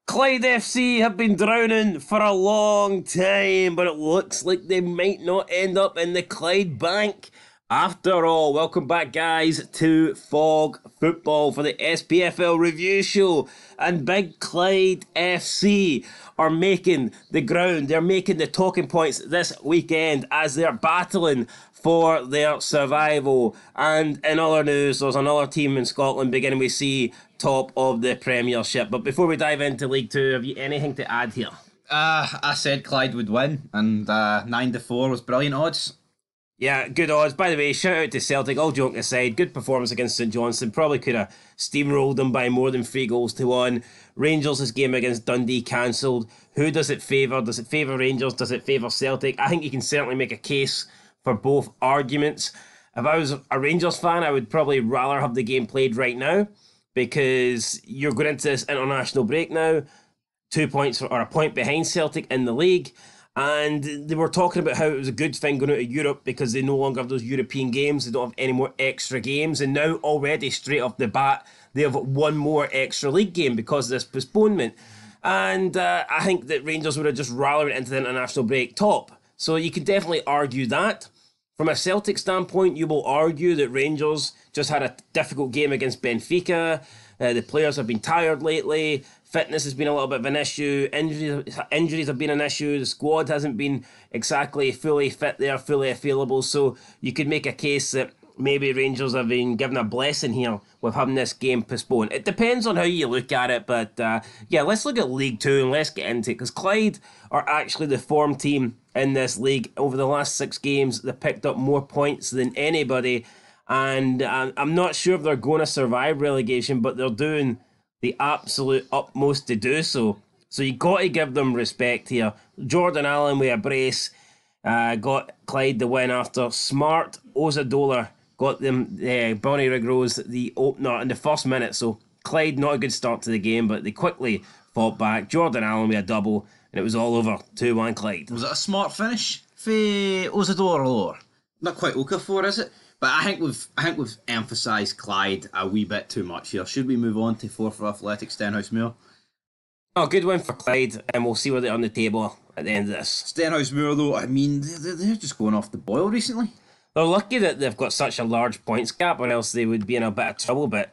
Clyde FC have been drowning for a long time, but it looks like they might not end up in the Clyde Bank after all. Welcome back, guys, to Fog Football for the SPFL review show. And Big Clyde FC are making the ground. They're making the talking points this weekend as they're battling for their survival. And in other news, there's another team in Scotland beginning we see top of the Premiership. But before we dive into League Two, have you anything to add here? I said Clyde would win, and 9-4 was brilliant odds. Yeah, good odds. By the way, shout out to Celtic, all joking aside. Good performance against St Johnstone. Probably could have steamrolled them by more than 3-1. Rangers' game against Dundee cancelled. Who does it favour? Does it favour Rangers? Does it favour Celtic? I think you can certainly make a case for both arguments. If I was a Rangers fan, I would probably rather have the game played right now, because you're going into this international break now, 2 points or a point behind Celtic in the league. And they were talking about how it was a good thing going out of Europe because they no longer have those European games. They don't have any more extra games. And now already straight off the bat, they have one more extra league game because of this postponement. And I think that Rangers would have just rallied into the international break top. So you could definitely argue that. From a Celtic standpoint, you will argue that Rangers just had a difficult game against Benfica. The players have been tired lately. Fitness has been a little bit of an issue. Injuries have been an issue. The squad hasn't been exactly fully fit there, fully available. So you could make a case that maybe Rangers have been given a blessing here with having this game postponed. It depends on how you look at it. But yeah, let's look at League Two and let's get into it. Because Clyde are actually the form team in this league. Over the last 6 games, they picked up more points than anybody. And I'm not sure if they're going to survive relegation, but they're doing the absolute utmost to do so. So you got to give them respect here. Jordan Allen with a brace got Clyde the win after Smart Ozadola got them Bonnyrigg Rose the opener in the first minute. So Clyde, not a good start to the game, but they quickly fought back. Jordan Allen with a double, and it was all over. 2-1 Clyde. Was it a smart finish for Ozadola? Not quite Okafor, is it? But I think we've emphasised Clyde a wee bit too much here. Should we move on to 4 for Athletic Stenhousemuir? Oh, good win for Clyde, and we'll see where they're on the table at the end of this. Stenhousemuir, though, I mean, they're just going off the boil recently. They're lucky that they've got such a large points gap, or else they would be in a bit of trouble. But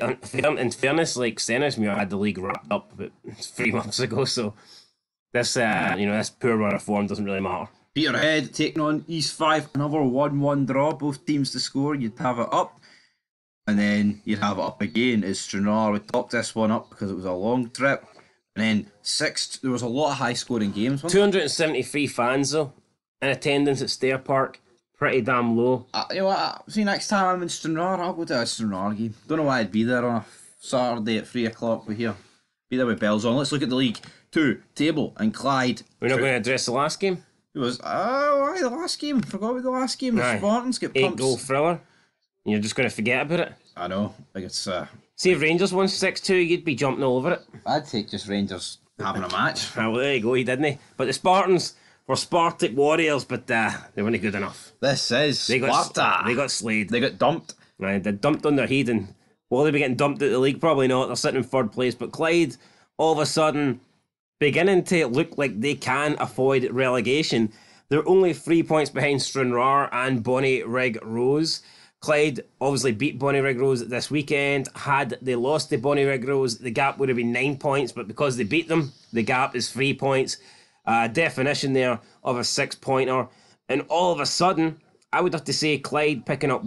in fairness, like Stenhousemuir had the league wrapped up about 3 months ago, so this this poor run of form doesn't really matter. Peterhead taking on East Fife, another 1-1 draw, both teams to score. You'd have it up, and then you'd have it up again as Stranraer would top this one up because it was a long trip. And then there was a lot of high scoring games. 273 fans though in attendance at Stair Park, pretty damn low. You know what? See, next time I'm in Stranraer, I'll go to a Stranraer game. Don't know why I'd be there on a Saturday at 3 o'clock. We're here. Be there with bells on. Let's look at the League Two table and Clyde. We're not going to address the last game. It was, why the last game? Forgot about the last game. The Spartans get pumped. 8-goal thriller. And you're just going to forget about it. I know. Like it's. See, if Rangers won 6-2, you'd be jumping all over it. I'd take just Rangers having a match. Well, there you go, he didn't he? But the Spartans were Spartak warriors, but they weren't good enough. This is They Sparta. got slayed. They got dumped. Right, they dumped on their head, and will they be getting dumped out of the league? Probably not. They're sitting in 3rd place. But Clyde, all of a sudden, beginning to look like they can avoid relegation. They're only 3 points behind Stranraer and Bonnyrigg Rose. Clyde obviously beat Bonnyrigg Rose this weekend. Had they lost to Bonnyrigg Rose, the gap would have been 9 points, but because they beat them, the gap is 3 points. Definition there of a 6-pointer. And all of a sudden, I would have to say Clyde picking up,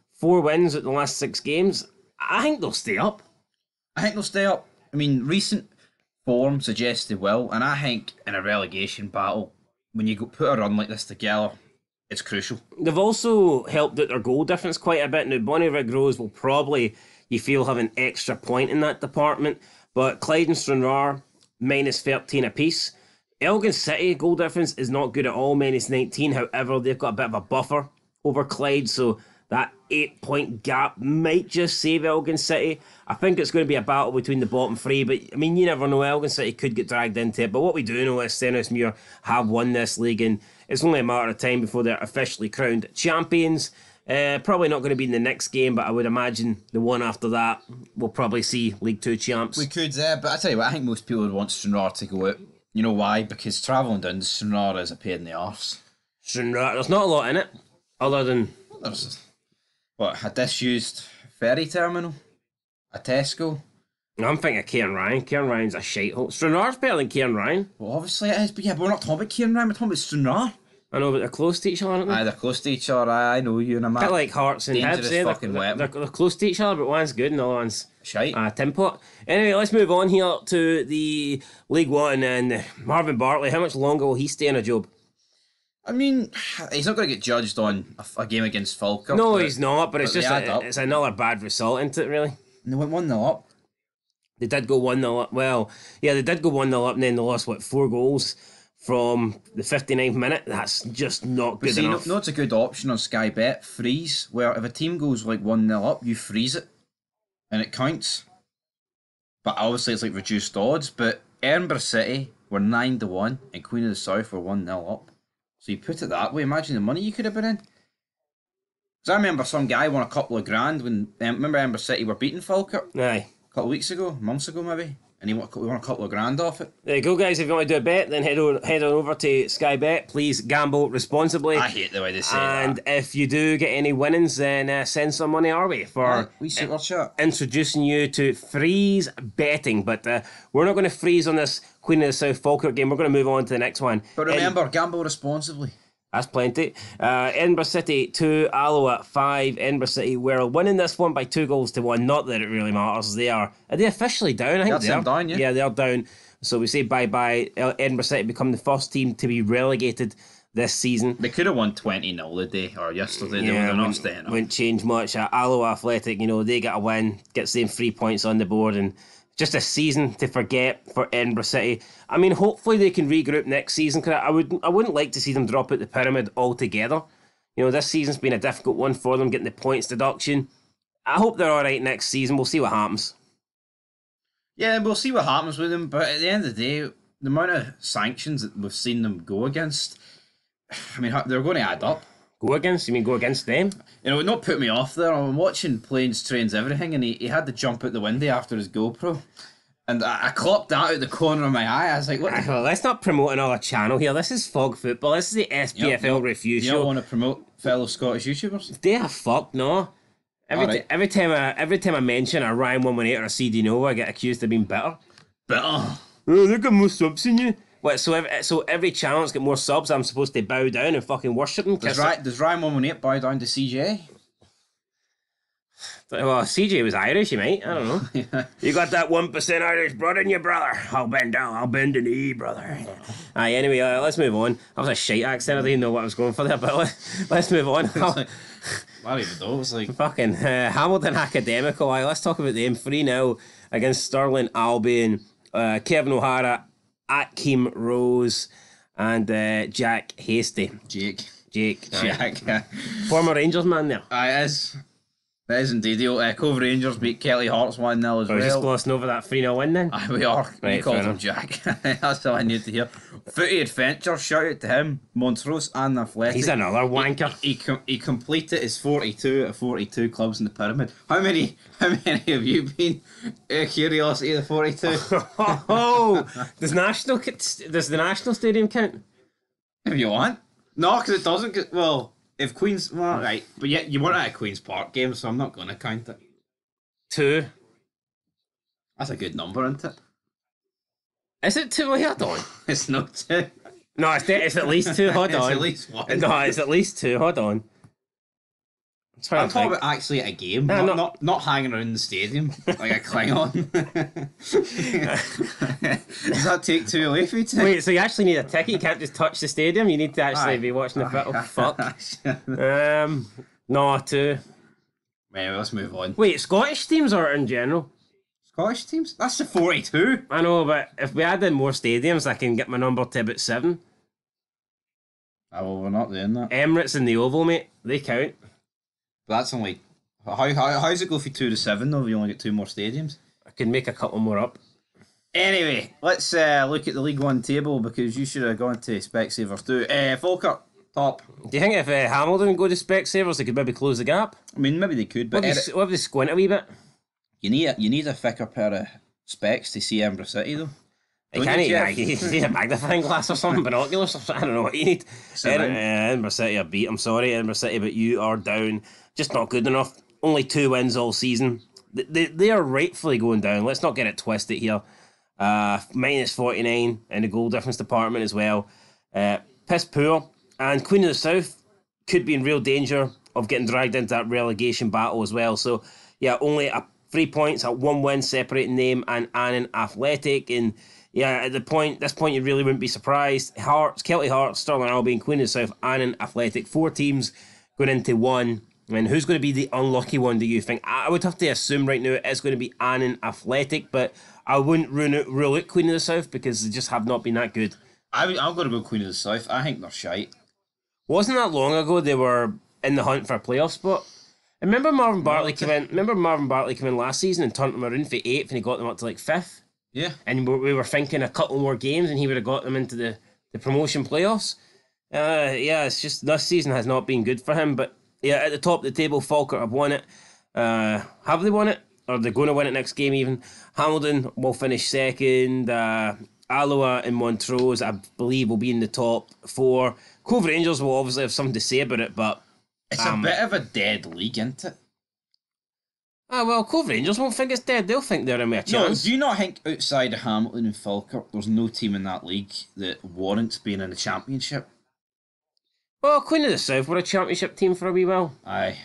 4 wins at the last 6 games? I think they'll stay up. I mean, recent form suggests they will, and I think in a relegation battle, when you put a run like this together, it's crucial. They've also helped out their goal difference quite a bit. Now, Bonnyrigg Rose will probably, you feel, have an extra point in that department, but Clyde and Stranraer, minus 13 apiece. Elgin City goal difference is not good at all, minus 19. However, they've got a bit of a buffer over Clyde, so that 8-point gap might just save Elgin City. I think it's going to be a battle between the bottom 3, but I mean, you never know. Elgin City could get dragged into it, but what we do know is Stenhousemuir have won this league, and it's only a matter of time before they're officially crowned champions. Probably not going to be in the next game, but I would imagine the one after that we'll probably see League Two champs. We could, but I tell you what, I think most people would want Stranraer to go out. You know why? Because travelling down to Stranraer is a pain in the arse. Stranraer, there's not a lot in it, other than There's a disused ferry terminal, a Tesco. I'm thinking of Cairn Ryan. Cairn Ryan's a shithole. Stranraer's better than Cairn Ryan. Well, obviously it is, but we're not talking about Kieran Ryan, we're talking about Stranraer. I know, but they're close to each other, aren't they? Aye, they're close to each other. I know you and I'm A bit like Hearts and dangerous Hibs, eh? fucking weapon. They're close to each other, but one's good and the other one's shite. Tin Pot. Anyway, let's move on here to the League One and Marvin Bartley. How much longer will he stay in a job? I mean, he's not going to get judged on a game against Falkirk. No, he's not, but it's just they it's another bad result, isn't it, really? And they went 1-0 up. They did go 1-0 up. Well, yeah, they did go 1-0 up and then they lost, 4 goals from the 59th minute? That's just not good enough. No, it's a good option on Sky Bet. Freeze, where if a team goes like 1-0 up, you freeze it. And it counts. But obviously it's like reduced odds. But Edinburgh City were 9-1 and Queen of the South were 1-0 up. So you put it that way, imagine the money you could have been in. Because I remember some guy won a couple of grand when, remember Edinburgh City were beating Falkirk? Aye. A couple of weeks ago, months ago maybe. And we won a couple of grand off it. There you go, guys. If you want to do a bet, then head on over to Sky Bet. Please gamble responsibly. I hate the way they say that. And if you do get any winnings, then send some money our way for we super chat. Introducing you to freeze betting. But we're not going to freeze on this Queen of the South Falkirk game. We're going to move on to the next one. But remember, gamble responsibly. That's plenty. Edinburgh City 2, Alloa 5. Edinburgh City were winning this one by 2-1. Not that it really matters. Are they officially down? I think they're down, yeah. Yeah, they're down. So we say bye-bye. Edinburgh City become the first team to be relegated this season. They could have won 20-0 the day or yesterday. They're not staying up. Wouldn't change much. Alloa Athletic, they get a win, gets them 3 points on the board, and just a season to forget for Edinburgh City. I mean, hopefully they can regroup next season, because I wouldn't like to see them drop out the pyramid altogether. This season's been a difficult one for them, getting the points deduction. I hope they're all right next season. We'll see what happens. Yeah, we'll see what happens with them, but at the end of the day, the amount of sanctions that we've seen them go against, I mean, they're going to add up. Go against? You mean go against them? It would not put me off there. I'm watching Planes, Trains, Everything, and he had to jump out the window after his GoPro. And I clocked that out the corner of my eye. I was like, what? Well, let's not promote another channel here. This is Fog Football. This is the SPFL Review You Show. don't want to promote fellow Scottish YouTubers? They are fucked, no. Every time I mention a Ryan 118 or a CD Nova, I get accused of being bitter. Bitter? Oh, they got more subs than you. What, so every channel's got more subs, I'm supposed to bow down and fucking worship them? Does Ryan 118 bow down to CJ? Well, CJ was Irish, you might. I don't know. Yeah. You got that 1% Irish blood in you, brother. I'll bend down. I'll bend the knee, brother. Aye, anyway, let's move on. That was a shite accent. I didn't know what I was going for there, but let's move on. I don't even know. It's like... Fucking Hamilton Academical. Aye, let's talk about them. 3-0 against Stirling Albion. Kevin O'Hara, Akeem Rose, and Jack Hasty. Jack. Aye. Former Rangers man there. Aye, it is. That is indeed. Cove Rangers beat Kelly Hearts 1-0 as well. We're just glossing over that 3-0 win then? Aye, we are. Right, We called fair him Jack. That's all I need to hear. Footy Adventure, shout out to him. Montrose and Athletic. He's another wanker. He completed his 42 out of 42 clubs in the pyramid. How many have you been? Curiosity of the 42? Does the National Stadium count? If you want. No, because it doesn't. Well, if Queen's... Well, right. But yet you weren't at a Queen's Park game, so I'm not going to count it. 2. That's a good number, isn't it? Is it 2? Hold on. It's not 2. No, it's at least 2. Hold on. It's at least 1. No, it's at least 2. Hold on. I'm talking about actually at a game, not hanging around the stadium like a Klingon. Does that take 2 away from you? Wait, so you actually need a ticket? You can't just touch the stadium? You need to actually be watching the film? Fuck. No, 2. Anyway, let's move on. Wait, Scottish teams or in general? Scottish teams? That's the 42. I know, but if we add in more stadiums, I can get my number to about 7. Oh, well, we're not doing that. Emirates and the Oval, mate, they count. But that's only... How's it go for 2 to 7, though, if you only get 2 more stadiums? I can make a couple more up. Anyway, let's look at the League One table, because you should have gone to Specsavers too. Falkirk Top. Do you think if Hamilton go to Specsavers, they could maybe close the gap? I mean, maybe they could, but What if they squint a wee bit? you need a thicker pair of specs to see Edinburgh City, though. You Don't you, Jeff? need a magnifying glass or something, binoculars or something. I don't know what you need. Edinburgh City are beat. I'm sorry, Edinburgh City, but you are down. Just not good enough. Only 2 wins all season. They are rightfully going down. Let's not get it twisted here. Minus 49 in the goal difference department as well. Piss poor. And Queen of the South could be in real danger of getting dragged into that relegation battle as well. So, yeah, only 3 points at 1 win separating them and Annan Athletic. And yeah, at this point, you really wouldn't be surprised. Kelty Hearts, Stirling Albion, Queen of the South, Annan Athletic. 4 teams going into one. And who's going to be the unlucky one, do you think? I would have to assume right now it's going to be Annan Athletic, but I wouldn't rule out Queen of the South because they just have not been that good. I'm going to go Queen of the South. I think they're shite. Wasn't that long ago they were in the hunt for a playoff spot? Remember Marvin Bartley came in last season and turned them around for 8th and he got them up to like 5th? Yeah. And we were thinking a couple more games and he would have got them into the promotion playoffs. Yeah, it's just this season has not been good for him, but yeah, at the top of the table, Falkirk have won it. Have they won it? Or are they going to win it next game even? Hamilton will finish second. Alloa and Montrose, I believe, will be in the top 4. Cove Rangers will obviously have something to say about it, but... It's a bit of a dead league, isn't it? Well, Cove Rangers won't think it's dead. They'll think they're in with a chance. No, do you not think outside of Hamilton and Falkirk, there's no team in that league that warrants being in the championship? Well, Queen of the South were a championship team for a wee while. Aye.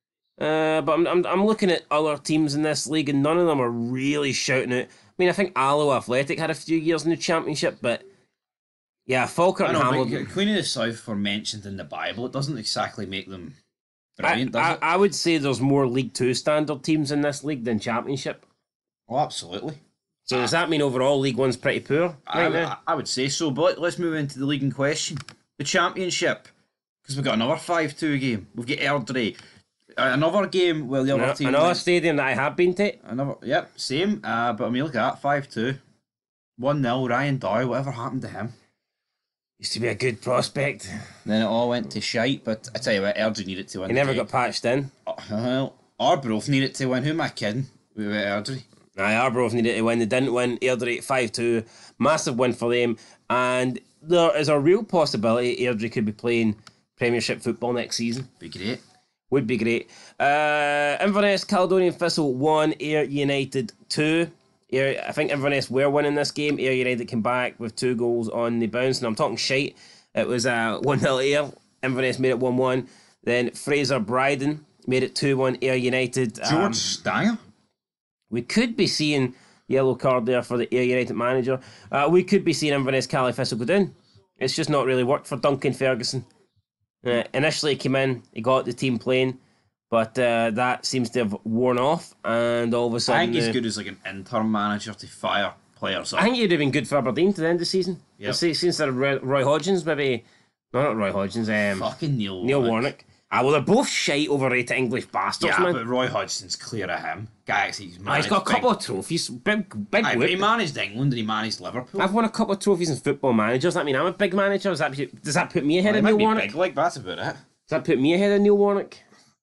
But I'm looking at other teams in this league and none of them are really shouting out. I mean, I think Alloa Athletic had a few years in the championship, but yeah, Falkirk and Hamilton. Queen of the South were mentioned in the Bible. It doesn't exactly make them brilliant, does it? I would say there's more League 2 standard teams in this league than championship. Oh, absolutely. So does that mean overall League 1's pretty poor right now? I would say so, but let's move into the league in question. The championship. Because we've got another 5-2 game. We've got Airdrie. Another game where the other team... Another stadium that I have been to. Yep, same. But I mean, look at that, 5-2. 1-0, Ryan Doyle, whatever happened to him? Used to be a good prospect. Then it all went to shite, but I tell you what, Airdrie needed to win. He never got patched in. Well, Arbroath needed to win. Who am I kidding? We were Airdrie. Aye, Arbroath needed to win. They didn't win. Airdrie 5-2. Massive win for them. And there is a real possibility Airdrie could be playing Premiership football next season. Be great. Would be great. Inverness, Caledonian Thistle 1, Ayr United 2. I think Inverness were winning this game. Ayr United came back with 2 goals on the bounce. And I'm talking shite. It was 1-0 Ayr. Inverness made it 1-1. Then Fraser Bryden made it 2-1 Ayr United. George Stanger? We could be seeing yellow card there for the Ayr United manager. We could be seeing Inverness Cali Thistle go down. It's just not really worked for Duncan Ferguson. Initially he came in, he got the team playing, but that seems to have worn off, and all of a sudden... I think he's good as like an interim manager to fire players up. I think he'd have been good for Aberdeen to the end of the season. Yep. Since Roy Hodgins, maybe... No, not Roy Hodgins. Fucking Neil Warnock. Well, they're both shite overrated English bastards, yeah, man. but Roy Hodgson's clear of him. Guys, he's got a couple of trophies. Big whip. He managed England and he managed Liverpool. I've won a couple of trophies in Football Managers. I mean, I'm a big manager. Does that put me ahead of Neil Warnock? Big, like, that's about it. Does that put me ahead of Neil Warnock?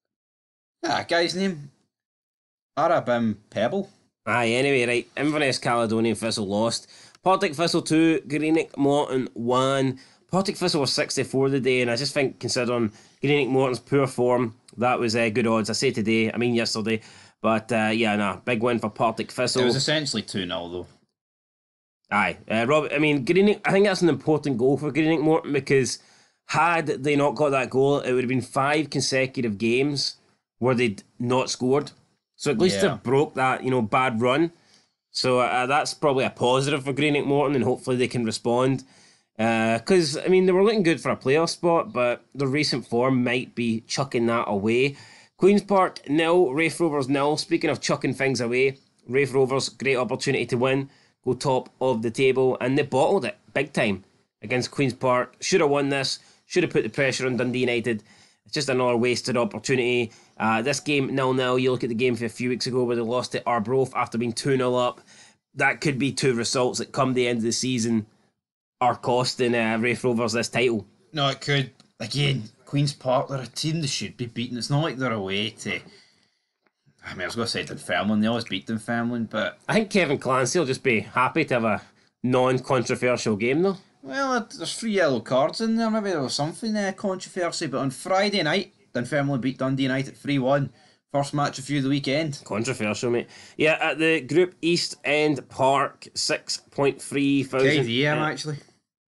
That guy's name? Arabim Pebble. Aye, anyway, right. Inverness Caledonian Thistle lost. Partick Thistle 2, Greenock Morton 1. Partick Thistle was 64 today, and I just think, considering Greenock Morton's poor form, that was good odds. I say today, I mean yesterday. But big win for Partick Thistle. It was essentially 2-0 though. Aye. Greenock, I think that's an important goal for Greenock Morton, because had they not got that goal, it would have been 5 consecutive games where they'd not scored. So at least they broke that, bad run. So that's probably a positive for Greenock Morton, and hopefully they can respond. Because, they were looking good for a playoff spot, but the recent form might be chucking that away. Queen's Park 0, Raith Rovers 0. Speaking of chucking things away, Raith Rovers, great opportunity to win, go top of the table, and they bottled it big time against Queen's Park. Should have won this, should have put the pressure on Dundee United. It's just another wasted opportunity. This game 0-0, you look at the game from a few weeks ago where they lost to Arbroath after being 2-0 up. That could be 2 results that come the end of the season are costing Raith Rovers this title. No, it could. again, Queen's Park, they're a team they should be beating. It's not like they're away to. I mean, I was going to say Dunfermline. They always beat Dunfermline, but I think Kevin Clancy will just be happy to have a non-controversial game, though. well, there's 3 yellow cards in there. Maybe there was something controversy. But on Friday night, Dunfermline beat Dundee United 3-1. First match of the weekend. Controversial, mate. Yeah, at the Group East End Park, 6.3 thousand. KDM, actually.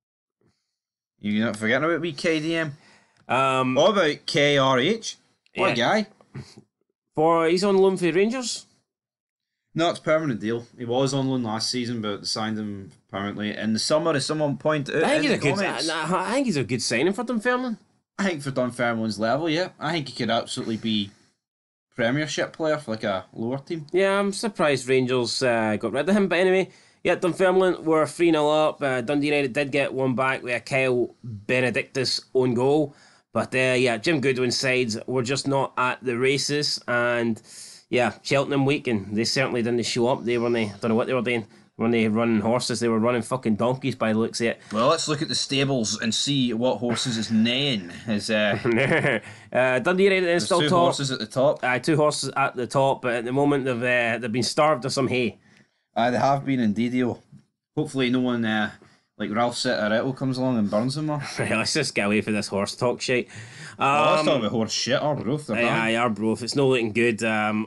You're not forgetting about me, KDM. Um, What about KRH? What Yeah. guy? he's on loan for Rangers. No, it's a permanent deal. He was on loan last season, but they signed him permanently in the summer, as someone pointed out I think in he's the a good. comments. I think he's a good signing for Dunfermline. I think for Dunfermline's level, yeah. I think he could absolutely be Premiership player for like a lower team. Yeah, I'm surprised Rangers got rid of him. But anyway, yeah, Dunfermline were 3-0 up. Dundee United did get one back with a Kyle Benedictus own goal. But yeah, Jim Goodwin's sides were just not at the races. And yeah, Cheltenham week, and they certainly didn't show up. They weren't, I don't know what they were doing. When they running horses, they were running fucking donkeys by the looks of it. Well, let's look at the stables and see what horses is neighing. Dundee United is still two top. horses at the top. 2 horses at the top, but at the moment they've been starved of some hay. They have been indeed. Hopefully, no one like Ralph Sitaretto comes along and burns them off. Right, let's just get away from this horse talk shit. Let's talk about horse shit. Arbroath, they're banned. Arbroath, it's not looking good.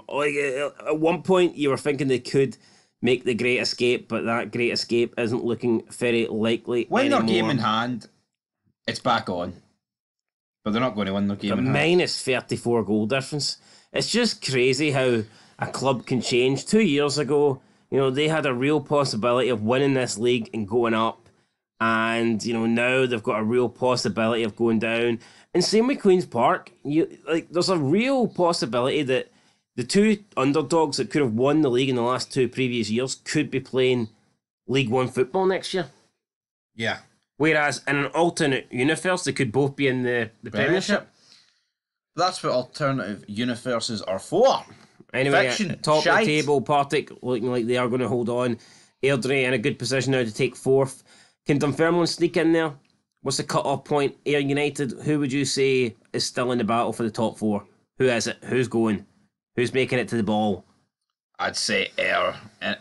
At one point, you were thinking they could make the Great Escape, but that Great Escape isn't looking very likely Win anymore. their game in hand, it's back on. But they're not going to win their game But in hand. minus 34 goal difference. It's just crazy how a club can change. 2 years ago, they had a real possibility of winning this league and going up. And, now they've got a real possibility of going down. And same with Queen's Park. There's a real possibility that the 2 underdogs that could have won the league in the last 2 previous years could be playing League One football next year. Yeah. Whereas in an alternate universe, they could both be in the Premiership. That's what alternative universes are for. Anyway, Fiction, top of shite. the table, Partick looking like they are going to hold on. Airdrie in a good position now to take 4th. Can Dunfermline sneak in there? What's the cut-off point? Ayr United, who would you say is still in the battle for the top 4? Who is it? Who's going? Who's making it to the ball? I'd say air.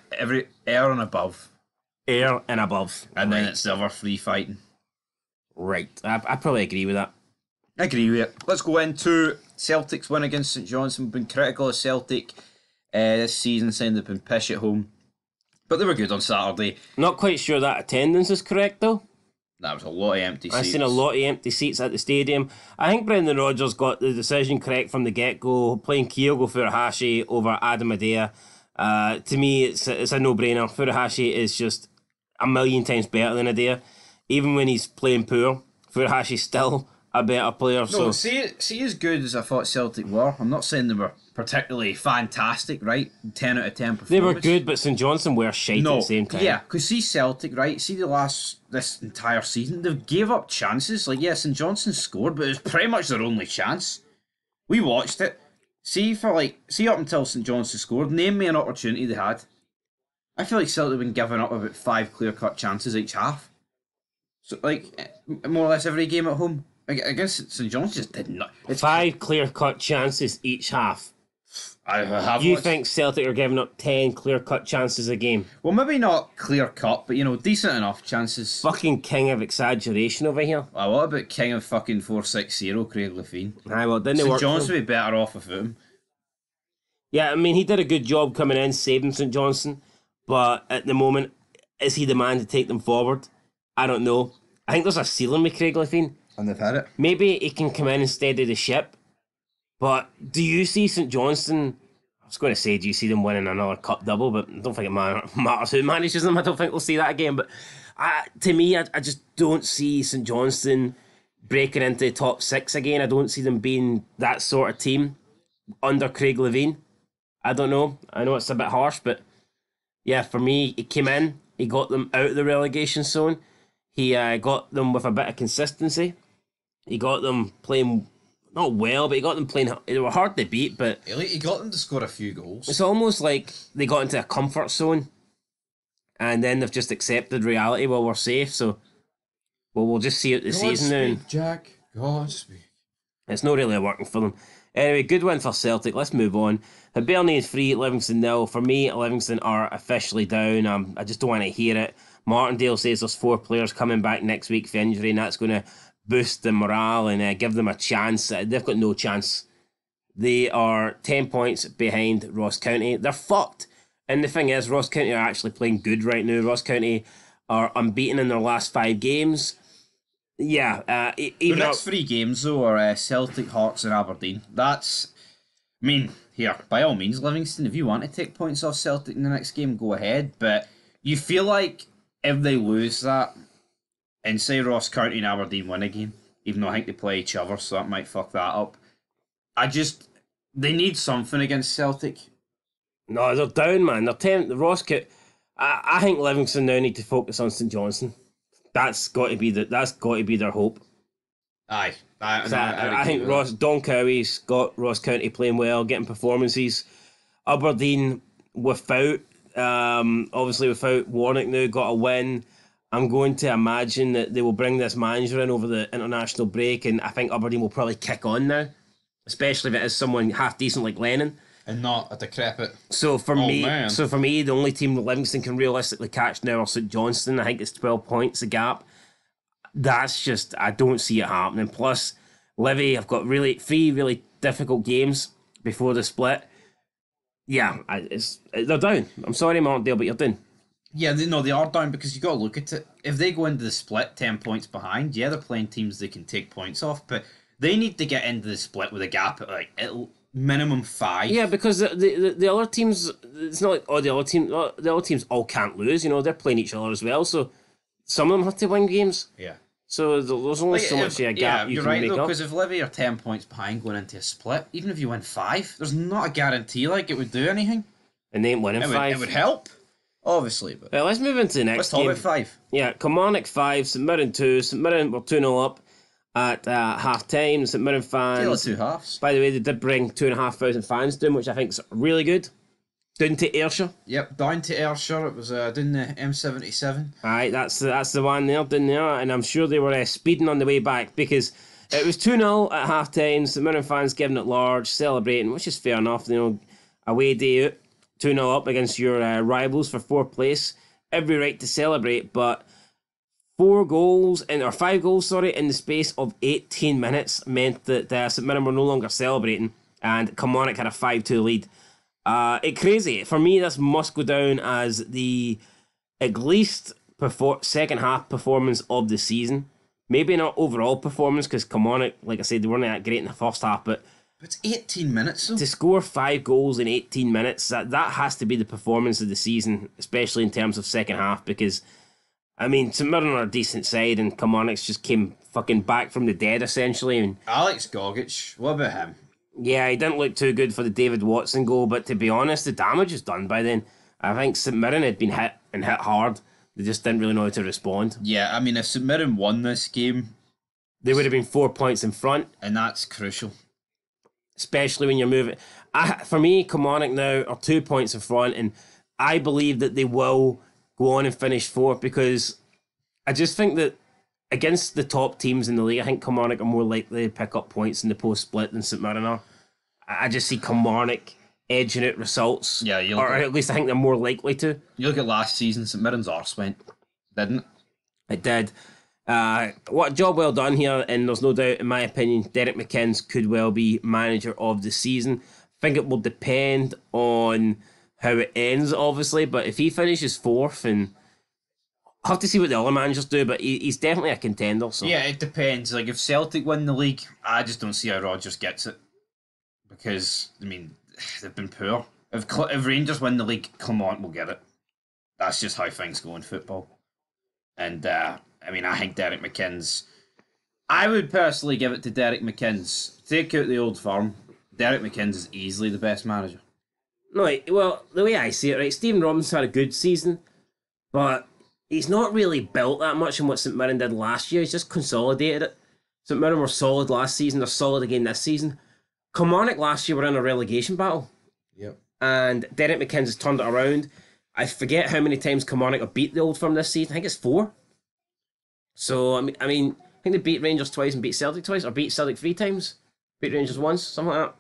Air and above. Ayr and above. And then Right. it's the other 3 fighting. Right. I probably agree with that. I agree with it. Let's go into Celtic's win against St Johnstone. Been critical of Celtic this season, saying they've been pish at home. But they were good on Saturday. Not quite sure that attendance is correct, though. That was a lot of empty seats. I've seen a lot of empty seats at the stadium. I think Brendan Rodgers got the decision correct from the get-go, playing Kyogo Furuhashi over Adam Adea. To me, it's a no-brainer. Furuhashi is just a million times better than Adea. Even when he's playing poor, Furuhashi's still a better player. No, see as good as I thought Celtic were. I'm not saying they were particularly fantastic, right? 10 out of 10 performance. They were good, but St Johnstone were shite at the same time. Yeah, because see Celtic, right? See this entire season, they gave up chances. Like, yeah, St Johnstone scored, but it was pretty much their only chance. We watched it. See up until St Johnstone scored, name me an opportunity they had. I feel like Celtic have been giving up about 5 clear-cut chances each half. So, more or less every game at home. Against St John's just did not. 5 clear-cut chances each half. I have. You think Celtic are giving up 10 clear-cut chances a game? Well, maybe not clear cut, but decent enough chances. Fucking king of exaggeration over here. What about King of fucking 460, Craig Levein? Aye, well, didn't it St work? John's for would him? be better off without him. Yeah, I mean, he did a good job coming in, saving St Johnstone, but at the moment, is he the man to take them forward? I don't know. I think there's a ceiling with Craig Levein. And they've had it. Maybe he can come in and steady the ship, but do you see St Johnstone? I was going to say, do you see them winning another cup double? But I don't think it matters who manages them. I don't think we'll see that again. But to me, I just don't see St Johnstone breaking into the top 6 again. I don't see them being that sort of team under Craig Levein. I don't know. I know it's a bit harsh, but yeah, for me, he came in, he got them out of the relegation zone. He got them with a bit of consistency. He got them playing, not well, but he got them playing. They were hard to beat, but He got them to score a few goals. it's almost like they got into a comfort zone and then they've just accepted reality. Well, we're safe, so we'll just see out the season now. Jack. God's sake. It's not really working for them. Anyway, good win for Celtic. Let's move on. Hibernian 3, Livingston 0. For me, Livingston are officially down. I just don't want to hear it. Martindale says there's 4 players coming back next week for injury, and that's going to boost the morale and give them a chance. They've got no chance. They are 10 points behind Ross County. They're fucked. And the thing is, Ross County are actually playing good right now. Ross County are unbeaten in their last 5 games. Yeah, The even next 3 games, though, are Celtic, Hearts, and Aberdeen. That's. I mean, here, by all means, Livingston, if you want to take points off Celtic in the next game, go ahead. But you feel like if they lose that, and say Ross County and Aberdeen win again, even though I think they play each other, so that might fuck that up. They need something against Celtic. No, they're down, man. They're 10. The Ross County. I think Livingston now need to focus on St Johnstone. That's got to be their hope. Aye. I think Don Cowie's got Ross County playing well, getting performances. Aberdeen obviously without Warnock now, got a win. I'm going to imagine that they will bring this manager in over the international break, and I think Aberdeen will probably kick on now, especially if it is someone half decent like Lennon. And not a decrepit. So for me, the only team that Livingston can realistically catch now are St Johnstone. I think it's 12 points the gap. That's just, I don't see it happening. Plus, Livy have got 3 really difficult games before the split. Yeah, they're down. I'm sorry, Martindale, but you're down. Yeah, they are down because you got to look at it. If they go into the split 10 points behind, yeah, they're playing teams they can take points off, but they need to get into the split with a gap at minimum 5. Yeah, because the other teams, it's not like the other teams all can't lose. They're playing each other as well. So some of them have to win games. Yeah. So there's only so much gap you you're can right, make though, up. because if Livy are 10 points behind going into a split, even if you win 5, there's not a guarantee like it would do anything. And they ain't winning 5. It would help, obviously. But let's move into the next game. game. Let's talk about 5. Yeah, Kilmarnock 5, St Mirren 2. St Mirren were 2-0 up at half time. St Mirren fans. Tale of 2 halves. By the way, they did bring 2,500 fans down, which I think is really good. Down to Ayrshire. Yep, down to Ayrshire. It was down the M77. Aye, that's the one there, down there. And I'm sure they were speeding on the way back because it was 2-0 at half time. St Mirren fans giving it large, celebrating, which is fair enough. Away day out, 2-0 up against your rivals for 4th place. Every right to celebrate, but 5 goals in the space of 18 minutes meant that St Mirren were no longer celebrating, and Kilmarnock had a 5-2 lead. It's crazy. For me, this must go down as the at least second half performance of the season. Maybe not overall performance, because Kilmarnock, like I said, they weren't that great in the first half, but it's 18 minutes, though. To score 5 goals in 18 minutes, that has to be the performance of the season, especially in terms of second half, because I mean, St Mirren are a decent side, and Kilmarnock's just came fucking back from the dead, essentially. And Alex Gogic, what about him? Yeah, he didn't look too good for the David Watson goal, but to be honest, the damage is done by then. I think St Mirren had been hit hard. They just didn't really know how to respond. Yeah, I mean, if St Mirren won this game, they would have been 4 points in front. And that's crucial. Especially when you're moving. For me, Kilmarnock now are 2 points in front, and I believe that they will go on and finish 4th, because I just think that against the top teams in the league, I think Kilmarnock are more likely to pick up points in the post-split than St Mirren are. I just see Kilmarnock edging out results. Yeah, or at least I think they're more likely to. You look at last season, St Mirren's arse went, didn't it? It did. What a job well done here, and there's no doubt, in my opinion, Derek McInnes could well be manager of the season. I think it will depend on how it ends, obviously, but if he finishes 4th, and I'll have to see what the other managers do, but he's definitely a contender. So. Yeah, it depends. Like, if Celtic win the league, I just don't see how Rodgers gets it. Because, I mean, they've been poor. If Rangers win the league, Kilmarnock will get it. That's just how things go in football. And, I mean, I think Derek McInnes... I would personally give it to Derek McInnes. Take out the old firm. Derek McInnes is easily the best manager. No, well, the way I see it, right, Stephen Robinson had a good season, but he's not really built that much on what St Mirren did last year. He's just consolidated it. St Mirren were solid last season. They're solid again this season. Kilmarnock last year were in a relegation battle. Yep. And Derek McInnes has turned it around. I forget how many times Kilmarnock have beat the Old Firm this season. I think it's 4. So, I mean, think they beat Rangers twice and beat Celtic twice, or beat Celtic 3 times. Beat Rangers once, something like that.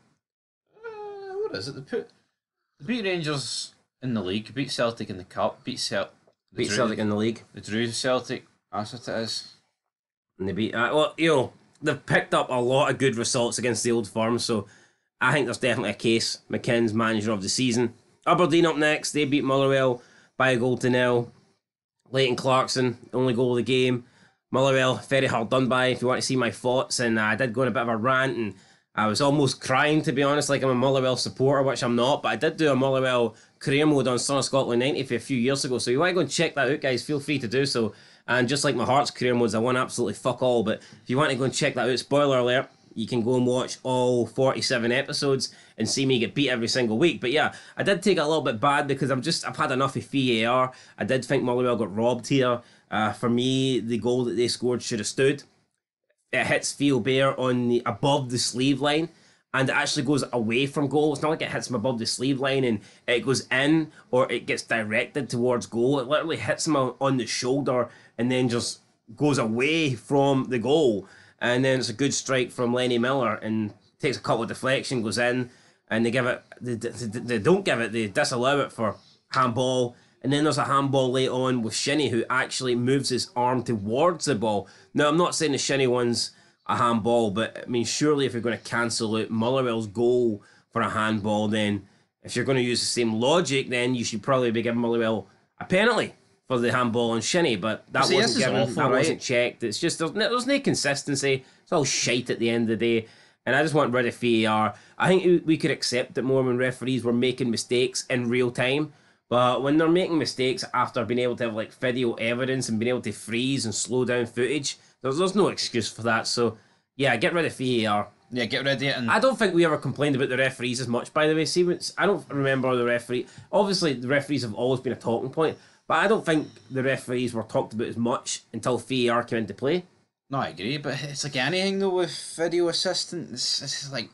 What is it? They beat Rangers in the league, beat Celtic in the cup, beat Celtic In the league. They drew Celtic. That's what it is. And they beat they've picked up a lot of good results against the Old Firm, so I think there's definitely a case. McKinn's manager of the season. Aberdeen up next. They beat Motherwell by a goal to nil. Leighton Clarkson, only goal of the game. Motherwell, very hard done by, if you want to see my thoughts. And I did go on a bit of a rant, and I was almost crying, to be honest, like I'm a Motherwell supporter, which I'm not. But I did do a Motherwell career mode on Son of Scotland 90 a few years ago. So if you want to go and check that out, guys, feel free to do so. And just like my Hearts career modes, I won absolutely fuck all. But if you want to go and check that out, spoiler alert, you can go and watch all 47 episodes and see me get beat every single week. But yeah, I did take it a little bit bad because I've had enough of VAR. I did think Motherwell got robbed here. For me, the goal that they scored should have stood. It hits Theo Bear on the above the sleeve line, and it actually goes away from goal. It's not like it hits him above the sleeve line and it goes in or it gets directed towards goal. It literally hits him on the shoulder and then just goes away from the goal. And then it's a good strike from Lenny Miller and takes a couple of deflection, goes in, and they give it. They don't give it. They disallow it for handball. And then there's a handball later on with Shinnie, who actually moves his arm towards the ball. Now, I'm not saying the Shinnie one's a handball, but I mean, surely if you're going to cancel out Motherwell's goal for a handball, then if you're going to use the same logic, then you should probably be giving Motherwell a penalty for the handball on Shinnie. But that wasn't given. Awful, that right? wasn't checked. It's just there's no consistency. It's all shite at the end of the day. And I just want rid of VAR. I think we could accept it more when referees were making mistakes in real time. But when they're making mistakes after being able to have like video evidence and being able to freeze and slow down footage, there's no excuse for that. So yeah, get rid of VAR. Yeah, get rid of it. And I don't think we ever complained about the referees as much, by the way. See, I don't remember the referee. Obviously, the referees have always been a talking point, but I don't think the referees were talked about as much until VAR came into play. No, I agree, but it's like anything though with video assistant. It's like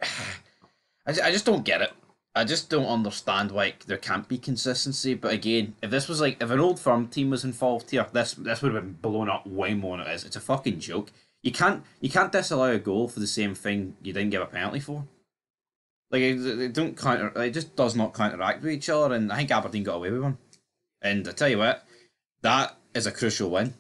I just don't get it. I just don't understand why there can't be consistency. But again, if an Old Firm team was involved here, this would have been blown up way more than it is. It's a fucking joke. You can't disallow a goal for the same thing you didn't give a penalty for. Like they don't counter. It just does not counteract with each other. And I think Aberdeen got away with one. And I tell you what, that is a crucial win.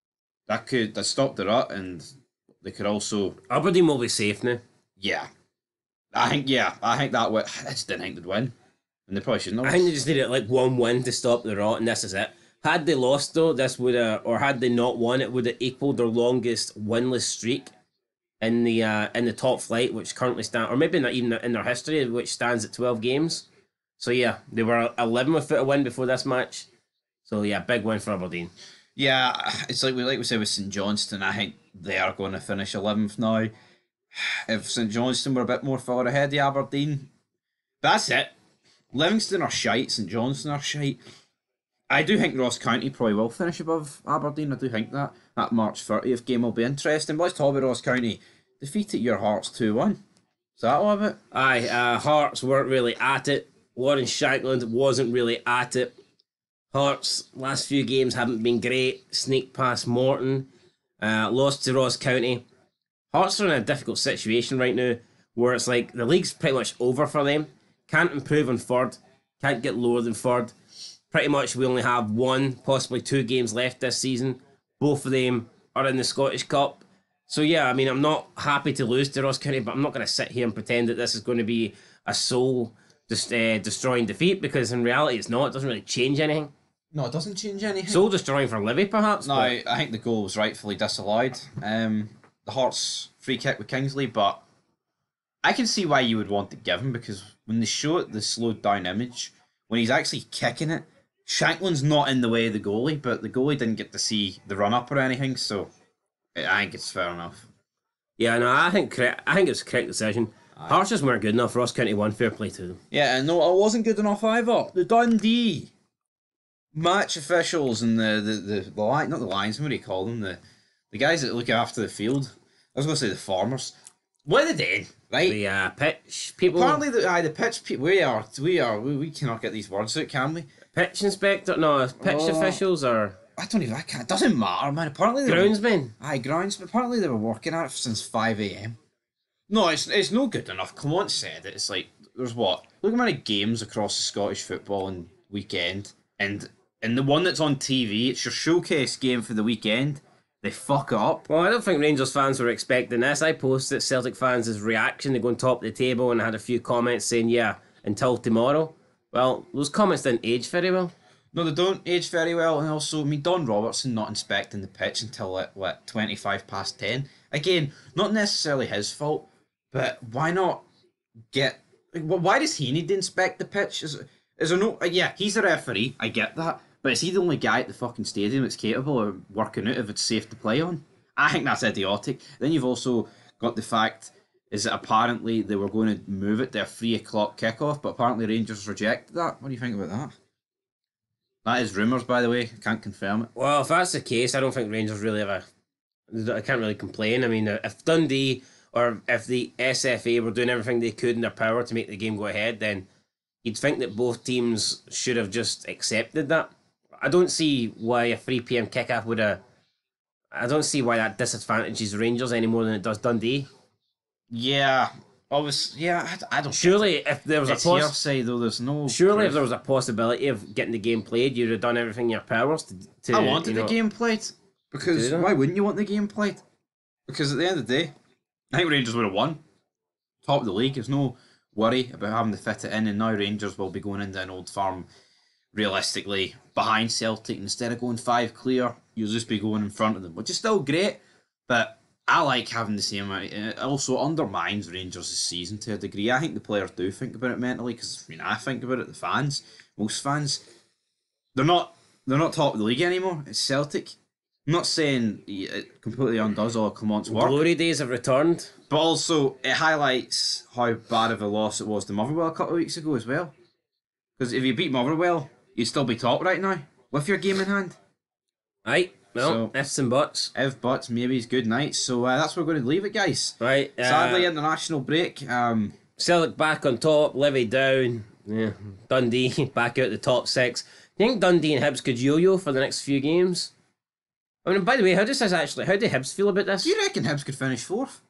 That stopped the rut, and they could also. Aberdeen will be safe now. Yeah. I think that would. I just didn't think they'd win, and they probably shouldn't have. I think they just needed like one win to stop the rot, and this is it. Had they lost though, this would have, or had they not won, it would have equaled their longest winless streak in the top flight, which currently stands, or maybe not even in their history, which stands at 12 games. So yeah, they were 11 without a win before this match. So yeah, big win for Aberdeen. Yeah, it's like we said with St Johnstone. I think they are going to finish 11th now. If St Johnstone were a bit more far ahead of Aberdeen, that's it. Livingston are shite, St Johnstone are shite. I do think Ross County probably will finish above Aberdeen. I do think that March 30th game will be interesting. But let's talk about Ross County. Defeated your Hearts 2-1. Is that all of it? Aye, Hearts weren't really at it. Warren Shankland wasn't really at it. Hearts last few games haven't been great. Sneaked past Morton. Lost to Ross County. Hearts are in a difficult situation right now where it's like the league's pretty much over for them. Can't improve on third. Can't get lower than third. Pretty much we only have one, possibly 2 games left this season. Both of them are in the Scottish Cup. So yeah, I mean, I'm not happy to lose to Ross County, but I'm not going to sit here and pretend that this is going to be a soul destroying defeat, because in reality it's not. It doesn't really change anything. No, it doesn't change anything. Soul destroying for Livy, perhaps? No, I think the goal was rightfully disallowed. The Hearts free kick with Kingsley, but I can see why you would want to give him, because when they show it, the slowed down image, when he's actually kicking it, Shankland's not in the way of the goalie, but the goalie didn't get to see the run up or anything, so I think it's fair enough. Yeah, no, I think it's a correct decision. Hearts just weren't good enough. Ross County won. Fair play to them. Yeah, and no, it wasn't good enough either. The Dundee match officials and the not the linesmen, what do you call them? The guys that look after the field. I was going to say the farmers. What are they doing? Right? The pitch people. Apparently, the pitch people. We cannot get these words out, can we? Pitch inspector? No, pitch officials are. I don't even. I can't. It doesn't matter, man. Apparently, Groundsman. grounds. But apparently, they were working at it since 5 a.m. No, it's no good enough. Clement said it. It's like there's what? Look how many games across the Scottish football and weekend, and the one that's on TV, it's your showcase game for the weekend. They fuck it up. Well, I don't think Rangers fans were expecting this. I posted Celtic fans' reaction to going top of the table and had a few comments saying, yeah, until tomorrow. Well, those comments didn't age very well. No, they don't age very well, and also, I mean, Don Robertson not inspecting the pitch until, 25 past 10. Again, not necessarily his fault, but why not get... Why does he need to inspect the pitch? Is there no... yeah, he's the referee, I get that, but is he the only guy at the fucking stadium that's capable of working out if it's safe to play on? I think that's idiotic. Then you've also got the fact is that apparently they were going to move it to a 3 o'clock kickoff, but apparently Rangers rejected that. What do you think about that? That is rumours, by the way. I can't confirm it. Well, if that's the case, I don't think Rangers really have I can't really complain. I mean, if Dundee or if the SFA were doing everything they could in their power to make the game go ahead, then you'd think that both teams should have just accepted that. I don't see why a 3 p.m. kickoff would have... I don't see why that disadvantages Rangers any more than it does Dundee. Yeah, obviously. Yeah, I don't. Surely, if there was It's a hearsay though. There's no. Surely, proof. if there was a possibility of getting the game played, you'd have done everything in your powers to I wanted the game played because why wouldn't you want the game played? Because at the end of the day, I think Rangers would have won. Top of the league. There's no worry about having to fit it in, and now Rangers will be going into an Old Firm realistically behind Celtic. Instead of going 5 clear, you'll just be going in front of them, which is still great, but I like having the same. It also undermines Rangers' season to a degree. I think the players do think about it mentally, because I mean, I think about it. The fans, most fans, they're not top of the league anymore. It's Celtic. I'm not saying it completely undoes all of Clement's work, Glory days have returned. but also it highlights how bad of a loss it was to Motherwell a couple of weeks ago as well. Because if you beat Motherwell, you'd still be top right now with your game in hand. Right, well, So- ifs and buts. If buts, maybe it's good night. So that's where we're going to leave it, guys. Right, Sadly, international break. Celtic back on top, Levy down. Yeah, Dundee back out the top 6. Do you think Dundee and Hibs could yo-yo for the next few games? I mean, by the way, how do Hibs feel about this? Do you reckon Hibs could finish 4th?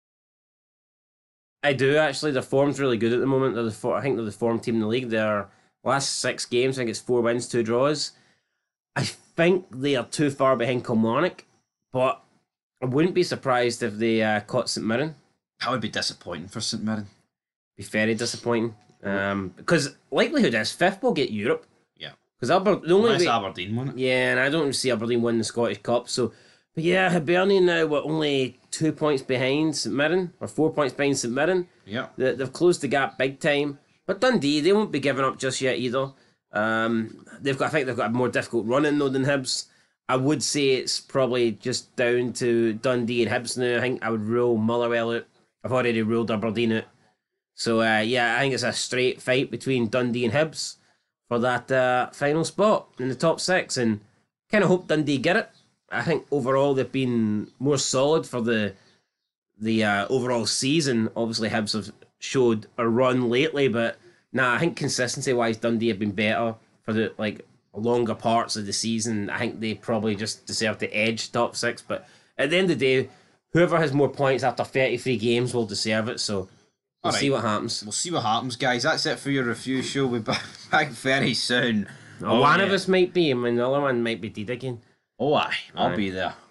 I do actually. Their form's really good at the moment. I think they're the form team in the league. Their last 6 games, I think it's 4 wins, 2 draws. I think they are too far behind Kilmarnock, but I wouldn't be surprised if they caught St Mirren. That would be disappointing for St Mirren. Be very disappointing. Because likelihood is 5th will get Europe. Yeah. Because the only Unless way, Aberdeen won it. yeah, and I don't see Aberdeen win the Scottish Cup. So, but yeah, Hibernian now were only 2 points behind St Mirren, or 4 points behind St Mirren. Yeah. They've closed the gap big time. But Dundee, they won't be giving up just yet either. I think they've got a more difficult run in though than Hibs. I would say it's probably just down to Dundee and Hibs now. I think I would rule Motherwell out. I've already ruled Aberdeen out. So yeah, I think it's a straight fight between Dundee and Hibs for that final spot in the top 6, and kind of hope Dundee get it. I think overall they've been more solid for the overall season. Obviously, Hibs have showed a run lately, but I think consistency wise, Dundee have been better for the longer parts of the season. I think they probably just deserve to edge top 6. But at the end of the day, whoever has more points after 33 games will deserve it. So we'll see what happens. We'll see what happens, guys. That's it for your review show. We'll be back very soon. One of us might be, I mean, the other one might be dead again. Oh, aye. I'll be there.